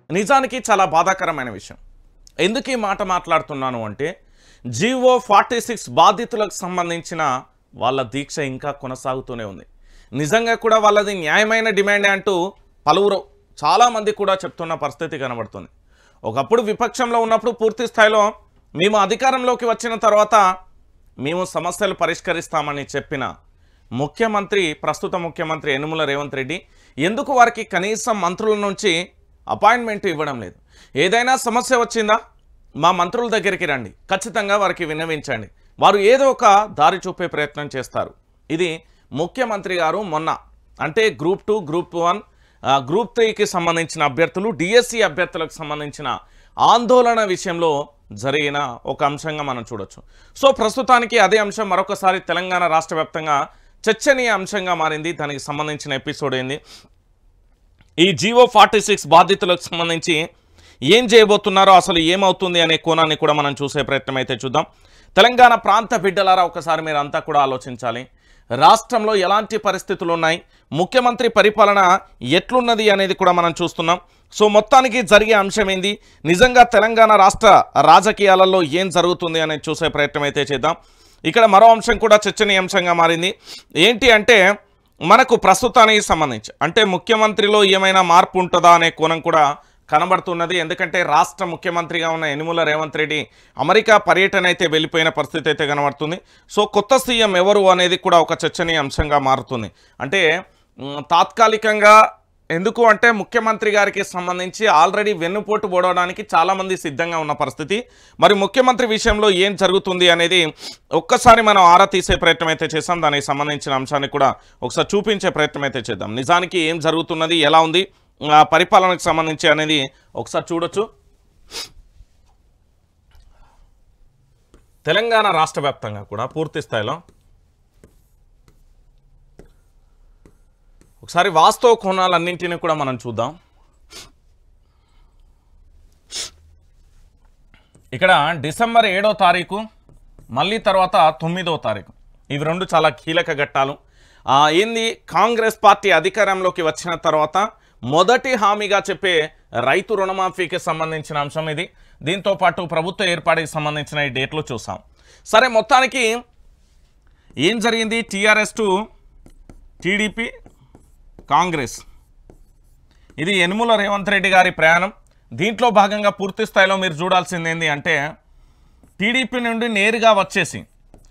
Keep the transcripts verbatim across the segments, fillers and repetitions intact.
నిజానికి చాలా బాధాకరమైన విషయం. ఎందుకు ఈ మాట మాట్లాడుతున్నాను అంటే జీవో ఫార్టీ సిక్స్ బాధితులకు సంబంధించిన వాళ్ళ దీక్ష ఇంకా కొనసాగుతూనే ఉంది. నిజంగా కూడా వాళ్ళది న్యాయమైన డిమాండ్ అంటూ పలువురు చాలామంది కూడా చెప్తున్న పరిస్థితి కనబడుతుంది. ఒకప్పుడు విపక్షంలో ఉన్నప్పుడు పూర్తి స్థాయిలో మేము అధికారంలోకి వచ్చిన తర్వాత మేము సమస్యలు పరిష్కరిస్తామని చెప్పిన ముఖ్యమంత్రి, ప్రస్తుత ముఖ్యమంత్రి యనుమల రేవంత్ రెడ్డి ఎందుకు వారికి కనీసం మంత్రుల నుంచి అపాయింట్మెంట్ ఇవ్వడం లేదు? ఏదైనా సమస్య వచ్చిందా మా మంత్రుల దగ్గరికి రండి, ఖచ్చితంగా వారికి విన్నవించండి, వారు ఏదో ఒక దారి చూపే ప్రయత్నం చేస్తారు. ఇది ముఖ్యమంత్రి గారు మొన్న అంటే group two group one group త్రీకి సంబంధించిన అభ్యర్థులు, డిఎస్సి అభ్యర్థులకు సంబంధించిన ఆందోళన విషయంలో జరిగిన ఒక అంశంగా మనం చూడొచ్చు. సో ప్రస్తుతానికి అదే అంశం మరొకసారి తెలంగాణ రాష్ట్ర వ్యాప్తంగా చర్చనీయ అంశంగా మారింది. దానికి సంబంధించిన ఎపిసోడ్ ఏంది, ఈ జీవో ఫార్టీ సిక్స్ బాధితులకు సంబంధించి ఏం చేయబోతున్నారో, అసలు ఏమవుతుంది అనే కోణాన్ని కూడా మనం చూసే ప్రయత్నం అయితే చూద్దాం. తెలంగాణ ప్రాంత బిడ్డలారా ఒకసారి మీరు అంతా కూడా ఆలోచించాలి. రాష్ట్రంలో ఎలాంటి పరిస్థితులు ఉన్నాయి, ముఖ్యమంత్రి పరిపాలన ఎట్లున్నది అనేది కూడా మనం చూస్తున్నాం. సో మొత్తానికి జరిగే అంశం ఏంది, నిజంగా తెలంగాణ రాష్ట్ర రాజకీయాలలో ఏం జరుగుతుంది అనేది చూసే ప్రయత్నం అయితే చేద్దాం. ఇక్కడ మరో అంశం కూడా చర్చనీయాంశంగా మారింది. ఏంటి అంటే మనకు ప్రస్తుతానికి సంబంధించి అంటే ముఖ్యమంత్రిలో ఏమైనా మార్పు ఉంటుందా అనే కోణం కూడా కనబడుతున్నది. ఎందుకంటే రాష్ట్ర ముఖ్యమంత్రిగా ఉన్న యనుమల రేవంత్ రెడ్డి అమెరికా పర్యటన అయితే వెళ్ళిపోయిన పరిస్థితి అయితే కనబడుతుంది. సో కొత్త సీఎం ఎవరు అనేది కూడా ఒక చర్చనీయ అంశంగా మారుతుంది. అంటే తాత్కాలికంగా ఎందుకు అంటే ముఖ్యమంత్రి గారికి సంబంధించి ఆల్రెడీ వెన్నుపోటు పోవడానికి చాలామంది సిద్ధంగా ఉన్న పరిస్థితి. మరి ముఖ్యమంత్రి విషయంలో ఏం జరుగుతుంది అనేది ఒక్కసారి మనం ఆరా తీసే ప్రయత్నం అయితే చేసాం. దానికి సంబంధించిన అంశాన్ని కూడా ఒకసారి చూపించే ప్రయత్నం అయితే చేద్దాం. నిజానికి ఏం జరుగుతున్నది, ఎలా ఉంది పరిపాలనకు సంబంధించి అనేది ఒకసారి చూడొచ్చు. తెలంగాణ రాష్ట్ర వ్యాప్తంగా కూడా పూర్తి స్థాయిలో ఒకసారి వాస్తవ కోణాలన్నింటినీ కూడా మనం చూద్దాం. ఇక్కడ డిసెంబర్ ఏడో తారీఖు మళ్ళీ తర్వాత తొమ్మిదో తారీఖు ఇవి రెండు చాలా కీలక ఘట్టాలు. ఏంది, కాంగ్రెస్ పార్టీ అధికారంలోకి వచ్చిన తర్వాత మొదటి హామీగా చెప్పే రైతు రుణమాఫీకి సంబంధించిన అంశం ఇది. దీంతో పాటు ప్రభుత్వ ఏర్పాటుకి సంబంధించిన ఈ డేట్లు చూసాం. సరే మొత్తానికి ఏం జరిగింది, టీఆర్ఎస్ టు టీడీపీ కాంగ్రెస్, ఇది యనుమల రేవంత్ రెడ్డి గారి ప్రయాణం. దీంట్లో భాగంగా పూర్తి స్థాయిలో మీరు చూడాల్సింది ఏంటి అంటే టీడీపీ నుండి నేరుగా వచ్చేసి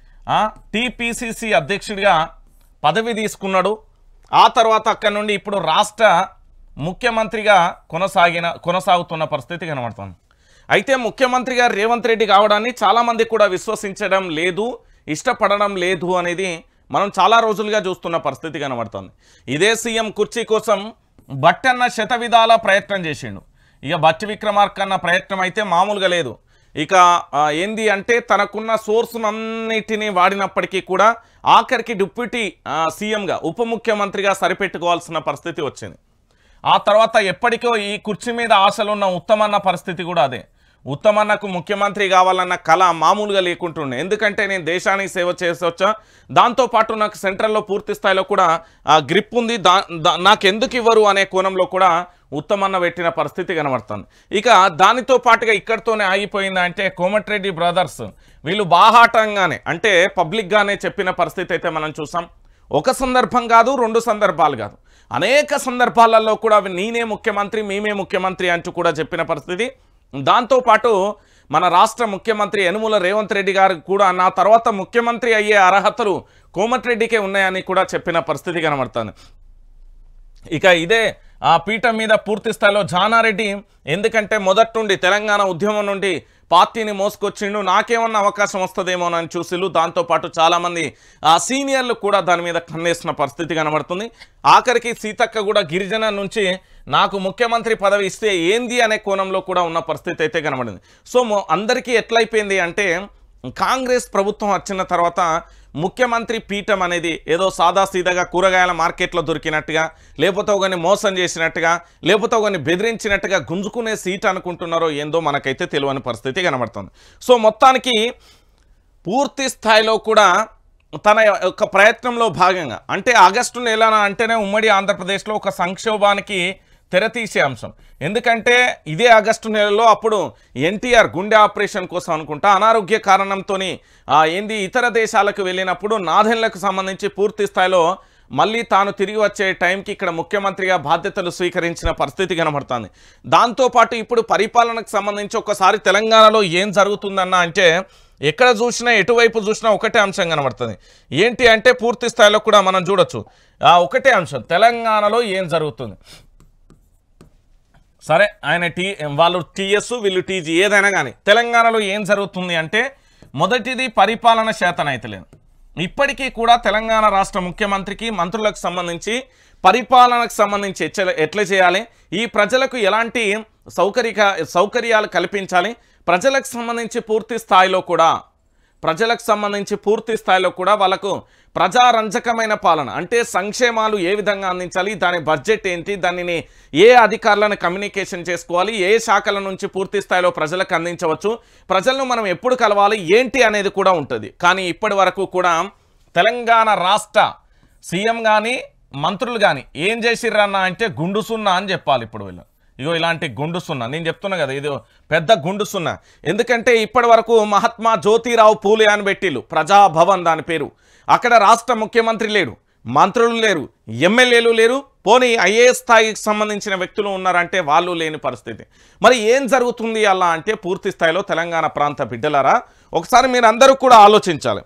టీపీసీసీ అధ్యక్షుడిగా పదవి తీసుకున్నాడు. ఆ తర్వాత అక్కడి నుండి ఇప్పుడు రాష్ట్ర ముఖ్యమంత్రిగా కొనసాగిన కొనసాగుతున్న పరిస్థితి కనబడుతుంది. అయితే ముఖ్యమంత్రి గారు రేవంత్ రెడ్డి కావడాన్ని చాలామంది కూడా విశ్వసించడం లేదు, ఇష్టపడడం లేదు అనేది మనం చాలా రోజులుగా చూస్తున్న పరిస్థితి కనబడుతుంది. ఇదే సీఎం కుర్చీ కోసం బట్టన్న శత విధాల ప్రయత్నం చేసిండు. ఇక బట్టి విక్రమార్క అన్న ప్రయత్నం అయితే మామూలుగా లేదు. ఇక ఏంది అంటే తనకున్న సోర్సునన్నిటినీ వాడినప్పటికీ కూడా ఆఖరికి డిప్యూటీ సీఎంగా ఉప ముఖ్యమంత్రిగా సరిపెట్టుకోవాల్సిన పరిస్థితి వచ్చింది. ఆ తర్వాత ఎప్పటికో ఈ కుర్చీ మీద ఆశలున్న ఉత్తమన్న పరిస్థితి కూడా అదే. ఉత్తమన్నకు ముఖ్యమంత్రి కావాలన్న కళ మామూలుగా లేకుంటుండే. ఎందుకంటే నేను దేశానికి సేవ చేసొచ్చా, దాంతోపాటు నాకు సెంట్రల్లో పూర్తి స్థాయిలో కూడా గ్రిప్ ఉంది, దా నాకెందుకు ఇవ్వరు అనే కోణంలో కూడా ఉత్తమన్న పెట్టిన పరిస్థితి కనబడుతుంది. ఇక దానితో పాటుగా ఇక్కడితోనే ఆగిపోయింది అంటే కోమటిరెడ్డి బ్రదర్స్ వీళ్ళు బాహాటంగానే అంటే పబ్లిక్గానే చెప్పిన పరిస్థితి అయితే మనం చూసాం. ఒక సందర్భం కాదు, రెండు సందర్భాలు కాదు, అనేక సందర్భాలలో కూడా నేనే ముఖ్యమంత్రి, మేమే ముఖ్యమంత్రి అంటూ కూడా చెప్పిన పరిస్థితి. దాంతోపాటు మన రాష్ట్ర ముఖ్యమంత్రి యనుమల రేవంత్ రెడ్డి గారు కూడా నా తర్వాత ముఖ్యమంత్రి అయ్యే అర్హతలు కోమటిరెడ్డికే ఉన్నాయని కూడా చెప్పిన పరిస్థితి కనబడుతుంది. ఇక ఇదే ఆ పీఠం మీద పూర్తి స్థాయిలో జానారెడ్డి ఎందుకంటే మొదటి నుండి తెలంగాణ ఉద్యమం నుండి పార్టీని మోసుకొచ్చిండు, నాకేమన్నా అవకాశం వస్తుందేమోనని చూసిళ్ళు. దాంతోపాటు చాలామంది ఆ సీనియర్లు కూడా దాని మీద కన్నేసిన పరిస్థితి కనబడుతుంది. ఆఖరికి సీతక్క కూడా గిరిజన నుంచి నాకు ముఖ్యమంత్రి పదవి ఇస్తే ఏంది అనే కోణంలో కూడా ఉన్న పరిస్థితి అయితే కనబడింది. సో అందరికీ ఎట్లయిపోయింది అంటే కాంగ్రెస్ ప్రభుత్వం వచ్చిన తర్వాత ముఖ్యమంత్రి పీఠం అనేది ఏదో సాదాసీదాగా కూరగాయల మార్కెట్లో దొరికినట్టుగా, లేకపోతే ఒకరిని మోసం చేసినట్టుగా, లేకపోతే ఒకరిని బెదిరించినట్టుగా గుంజుకునే సీట్ అనుకుంటున్నారో ఏందో మనకైతే తెలియని పరిస్థితి కనబడుతుంది. సో మొత్తానికి పూర్తి స్థాయిలో కూడా తన యొక్క ప్రయత్నంలో భాగంగా అంటే ఆగస్టు నెల అంటేనే ఉమ్మడి ఆంధ్రప్రదేశ్లో ఒక సంక్షోభానికి తెరతీసే అంశం. ఎందుకంటే ఇదే ఆగస్టు నెలలో అప్పుడు ఎన్టీఆర్ గుండె ఆపరేషన్ కోసం అనుకుంటా అనారోగ్య కారణంతో ఏంది ఇతర దేశాలకు వెళ్ళినప్పుడు నాదెండ్లకు సంబంధించి పూర్తి స్థాయిలో మళ్ళీ తాను తిరిగి వచ్చే టైంకి ఇక్కడ ముఖ్యమంత్రిగా బాధ్యతలు స్వీకరించిన పరిస్థితి కనబడుతుంది. దాంతోపాటు ఇప్పుడు పరిపాలనకు సంబంధించి ఒక్కసారి తెలంగాణలో ఏం జరుగుతుందన్న అంటే ఎక్కడ చూసినా ఎటువైపు చూసినా ఒకటే అంశం కనబడుతుంది. ఏంటి అంటే పూర్తి స్థాయిలో కూడా మనం చూడొచ్చు ఆ ఒకటే అంశం, తెలంగాణలో ఏం జరుగుతుంది. సరే ఆయన టీ వాళ్ళు టీఎస్ వీళ్ళు టీజీ ఏదైనా కానీ తెలంగాణలో ఏం జరుగుతుంది అంటే మొదటిది పరిపాలన శాతనైతలేదు. ఇప్పటికీ కూడా తెలంగాణ రాష్ట్ర ముఖ్యమంత్రికి మంత్రులకు సంబంధించి పరిపాలనకు సంబంధించి ఎట్లా చేయాలి, ఈ ప్రజలకు ఎలాంటి సౌకర్య సౌకర్యాలు కల్పించాలి, ప్రజలకు సంబంధించి పూర్తి స్థాయిలో కూడా ప్రజలకు సంబంధించి పూర్తి స్థాయిలో కూడా వాళ్ళకు ప్రజారంజకమైన పాలన అంటే సంక్షేమాలు ఏ విధంగా అందించాలి, దాని బడ్జెట్ ఏంటి, దానిని ఏ అధికారులను కమ్యూనికేషన్ చేసుకోవాలి, ఏ శాఖల నుంచి పూర్తి స్థాయిలో ప్రజలకు అందించవచ్చు, ప్రజలను మనం ఎప్పుడు కలవాలి ఏంటి అనేది కూడా ఉంటుంది. కానీ ఇప్పటి వరకు కూడా తెలంగాణ రాష్ట్ర సీఎం కానీ మంత్రులు కానీ ఏం చేసిర్రన్నా అంటే గుండు సున్నా అని చెప్పాలి. ఇప్పుడు వీళ్ళు ఇగో ఇలాంటి గుండు సున్నా నేను చెప్తున్నా కదా, ఇది పెద్ద గుండు సున్నా. ఎందుకంటే ఇప్పటి వరకు మహాత్మా జ్యోతిరావు పూలే అని పెట్టిళ్ళు ప్రజాభవన్ దాని పేరు. అక్కడ రాష్ట్ర ముఖ్యమంత్రి లేడు, మంత్రులు లేరు, ఎమ్మెల్యేలు లేరు, పోనీ ఐఏఎస్ స్థాయికి సంబంధించిన వ్యక్తులు ఉన్నారంటే వాళ్ళు లేని పరిస్థితి. మరి ఏం జరుగుతుంది అలా అంటే పూర్తి స్థాయిలో తెలంగాణ ప్రాంత బిడ్డలారా ఒకసారి మీరు అందరూ కూడా ఆలోచించాలి.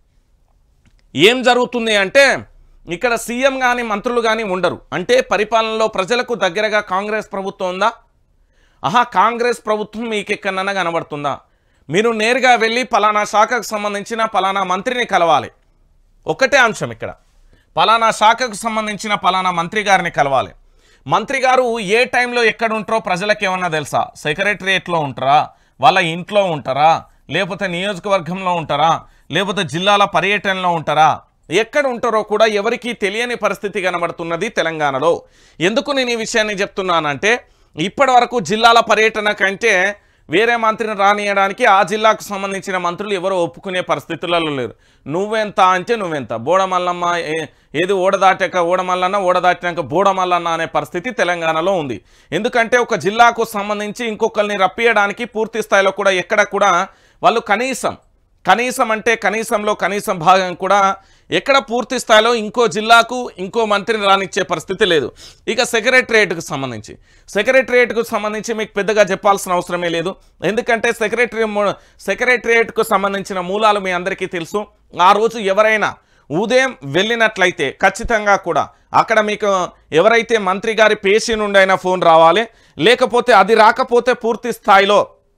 ఏం జరుగుతుంది అంటే ఇక్కడ సీఎం కానీ మంత్రులు కానీ ఉండరు. అంటే పరిపాలనలో ప్రజలకు దగ్గరగా కాంగ్రెస్ ప్రభుత్వం ఉందా? ఆహా, కాంగ్రెస్ ప్రభుత్వం మీకు ఎక్కడన్నా కనబడుతుందా? మీరు నేరుగా వెళ్ళి పలానా శాఖకు సంబంధించిన పలానా మంత్రిని కలవాలి. ఒకటే అంశం ఇక్కడ, పలానా శాఖకు సంబంధించిన పలానా మంత్రి గారిని కలవాలి. మంత్రి గారు ఏ టైంలో ఎక్కడ ఉంటారో ప్రజలకు ఏమన్నా తెలుసా? సెక్రటరియట్లో ఉంటారా, వాళ్ళ ఇంట్లో ఉంటారా, లేకపోతే నియోజకవర్గంలో ఉంటారా, లేకపోతే జిల్లాల పర్యటనలో ఉంటారా, ఎక్కడ ఉంటారో కూడా ఎవరికీ తెలియని పరిస్థితి కనబడుతున్నది తెలంగాణలో. ఎందుకు నేను ఈ విషయాన్ని చెప్తున్నానంటే ఇప్పటి వరకు జిల్లాల పర్యటన కంటే వేరే మంత్రిని రానియడానికి ఆ జిల్లాకు సంబంధించిన మంత్రులు ఎవరో ఒప్పుకునే పరిస్థితులలో లేరు. నువ్వెంత అంటే నువ్వెంత, బోడమల్లమ్మ ఏది ఓడదాటాక ఓడమల్లన్న, ఓడదాటినాక బోడమల్లన్న అనే పరిస్థితి తెలంగాణలో ఉంది. ఎందుకంటే ఒక జిల్లాకు సంబంధించి ఇంకొకరిని రప్పియడానికి పూర్తి స్థాయిలో కూడా ఎక్కడ కూడా వాళ్ళు కనీసం కనీసం అంటే కనీసంలో కనీసం భాగం కూడా ఎక్కడ పూర్తి స్థాయిలో ఇంకో జిల్లాకు ఇంకో మంత్రిని రానిచ్చే పరిస్థితి లేదు. ఇక సెక్రటరియట్కు సంబంధించి సెక్రటరియట్కు సంబంధించి మీకు పెద్దగా చెప్పాల్సిన అవసరమే లేదు. ఎందుకంటే సెక్రటరీ సెక్రటరియట్కు సంబంధించిన మూలాలు మీ అందరికీ తెలుసు. ఆ రోజు ఎవరైనా ఉదయం వెళ్ళినట్లయితే ఖచ్చితంగా కూడా అక్కడ మీకు ఎవరైతే మంత్రి గారి పేషి నుండి అయినా ఫోన్ రావాలి, లేకపోతే అది రాకపోతే పూర్తి స్థాయిలో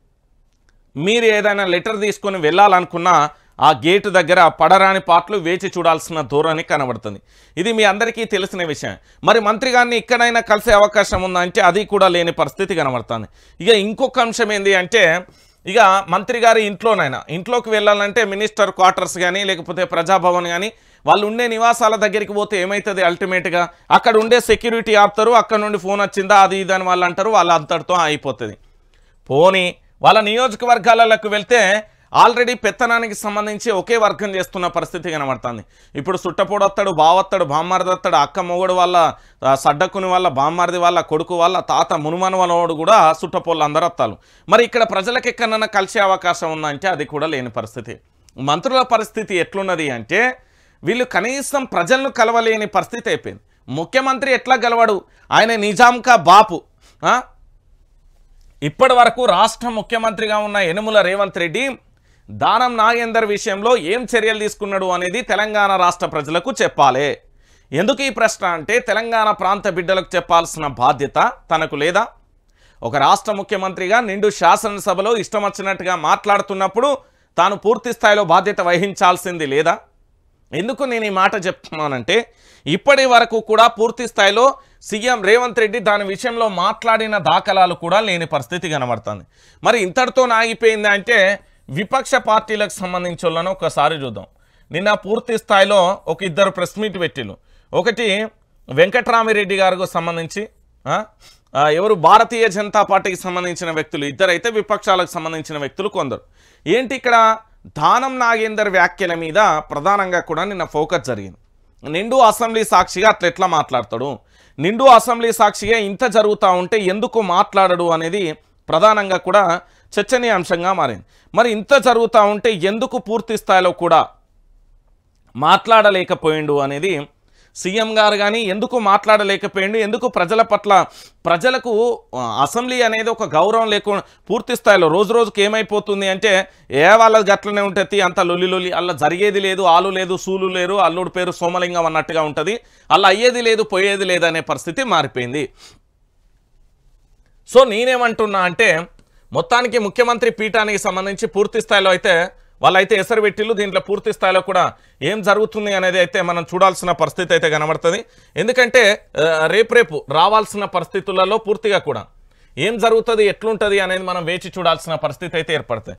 మీరు ఏదైనా లెటర్ తీసుకొని వెళ్ళాలనుకున్నా ఆ గేటు దగ్గర పడరాని పాటలు వేచి చూడాల్సిన ధోరణి కనబడుతుంది. ఇది మీ అందరికీ తెలిసిన విషయం. మరి మంత్రి గారిని ఇక్కడైనా కలిసే అవకాశం ఉందంటే అది కూడా లేని పరిస్థితి కనబడుతుంది. ఇక ఇంకొక అంశం ఏంటి అంటే ఇక మంత్రి గారి ఇంట్లోనైనా ఇంట్లోకి వెళ్ళాలంటే మినిస్టర్ క్వార్టర్స్ కానీ లేకపోతే ప్రజాభవన్ కానీ వాళ్ళు ఉండే నివాసాల దగ్గరికి పోతే ఏమవుతుంది, అల్టిమేట్గా అక్కడ ఉండే సెక్యూరిటీ ఆపుతారు, అక్కడ నుండి ఫోన్ వచ్చిందా అది ఇది అని వాళ్ళు అంటారు, వాళ్ళ అంతటితో అయిపోతుంది. పోనీ వాళ్ళ నియోజకవర్గాలకు వెళ్తే ఆల్రెడీ పెత్తనానికి సంబంధించి ఒకే వర్గం చేస్తున్న పరిస్థితి కనబడుతుంది. ఇప్పుడు సుట్టపోడొత్తాడు, బావొత్తాడు, బామ్మారిదొత్తాడు, అక్క మొగుడు వాళ్ళ సడ్డకుని వాళ్ళ బామ్మారిది వాళ్ళ కొడుకు వాళ్ళ తాత మునుమను వాళ్ళోడు కూడా సుట్టపోళ్ళు అందరూ వస్తారు. మరి ఇక్కడ ప్రజలకు ఎక్కడన్నా కలిసే అవకాశం ఉందంటే అది కూడా లేని పరిస్థితి. మంత్రుల పరిస్థితి ఎట్లున్నది అంటే వీళ్ళు కనీసం ప్రజలను కలవలేని పరిస్థితి అయిపోయింది. ముఖ్యమంత్రి ఎట్లా గెలవడు, ఆయన నిజాంకా బాపు. ఇప్పటి వరకు రాష్ట్ర ముఖ్యమంత్రిగా ఉన్న యనుమల రేవంత్ రెడ్డి దానం నాగేందర్ విషయంలో ఏం చర్యలు తీసుకున్నాడు అనేది తెలంగాణ రాష్ట్ర ప్రజలకు చెప్పాలి. ఎందుకు ఈ ప్రశ్న అంటే తెలంగాణ ప్రాంత బిడ్డలకు చెప్పాల్సిన బాధ్యత తనకు లేదా? ఒక రాష్ట్ర ముఖ్యమంత్రిగా నిండు శాసనసభలో ఇష్టం వచ్చినట్టుగా మాట్లాడుతున్నప్పుడు తాను పూర్తి స్థాయిలో బాధ్యత వహించాల్సింది లేదా? ఎందుకు నేను ఈ మాట చెప్తున్నానంటే ఇప్పటి వరకు కూడా పూర్తి స్థాయిలో సీఎం రేవంత్ రెడ్డి దాని విషయంలో మాట్లాడిన దాఖలాలు కూడా లేని పరిస్థితి కనబడుతుంది. మరి ఇంతటితో ఆగిపోయింది అంటే విపక్ష పార్టీలకు సంబంధించి వాళ్ళను ఒకసారి చూద్దాం. నిన్న పూర్తి స్థాయిలో ఒక ఇద్దరు ప్రెస్ మీట్ పెట్టిళ్ళు. ఒకటి వెంకట్రామిరెడ్డి గారికి సంబంధించి ఎవరు భారతీయ జనతా పార్టీకి సంబంధించిన వ్యక్తులు, ఇద్దరైతే విపక్షాలకు సంబంధించిన వ్యక్తులు కొందరు. ఏంటి ఇక్కడ దానం నాగేందర్ వ్యాఖ్యల మీద ప్రధానంగా కూడా నిన్న ఫోకస్ జరిగింది. నిండు అసెంబ్లీ సాక్షిగా అట్లా ఎట్లా మాట్లాడతాడు, నిండు అసెంబ్లీ సాక్షిగా ఇంత జరుగుతూ ఉంటే ఎందుకు మాట్లాడడు అనేది ప్రధానంగా కూడా చర్చనీయాంశంగా మారింది. మరి ఇంత జరుగుతూ ఉంటే ఎందుకు పూర్తి స్థాయిలో కూడా మాట్లాడలేకపోయిండు అనేది సీఎం గారు కానీ ఎందుకు మాట్లాడలేకపోయిండు, ఎందుకు ప్రజల పట్ల ప్రజలకు అసెంబ్లీ అనేది ఒక గౌరవం లేకుండా పూర్తి స్థాయిలో రోజు రోజుకి ఏమైపోతుంది అంటే ఏ వాళ్ళది గట్లనే ఉంటుంది, అంత లొల్లి లొల్లి, అలా జరిగేది లేదు, ఆలు లేదు, సూలు లేరు, అల్లుడు పేరు సోమలింగం అన్నట్టుగా ఉంటుంది, అలా అయ్యేది లేదు పోయేది లేదు అనే పరిస్థితి మారిపోయింది. సో నేనేమంటున్నా అంటే మొత్తానికి ముఖ్యమంత్రి పీఠానికి సంబంధించి పూర్తి స్థాయిలో అయితే వాళ్ళైతే ఎసరు పెట్టిళ్ళు. దీంట్లో పూర్తి స్థాయిలో కూడా ఏం జరుగుతుంది అనేది అయితే మనం చూడాల్సిన పరిస్థితి అయితే కనబడుతుంది. ఎందుకంటే రేపు రేపు రావాల్సిన పరిస్థితులలో పూర్తిగా కూడా ఏం జరుగుతుంది ఎట్లుంటుంది అనేది మనం వేచి చూడాల్సిన పరిస్థితి అయితే ఏర్పడుతుంది.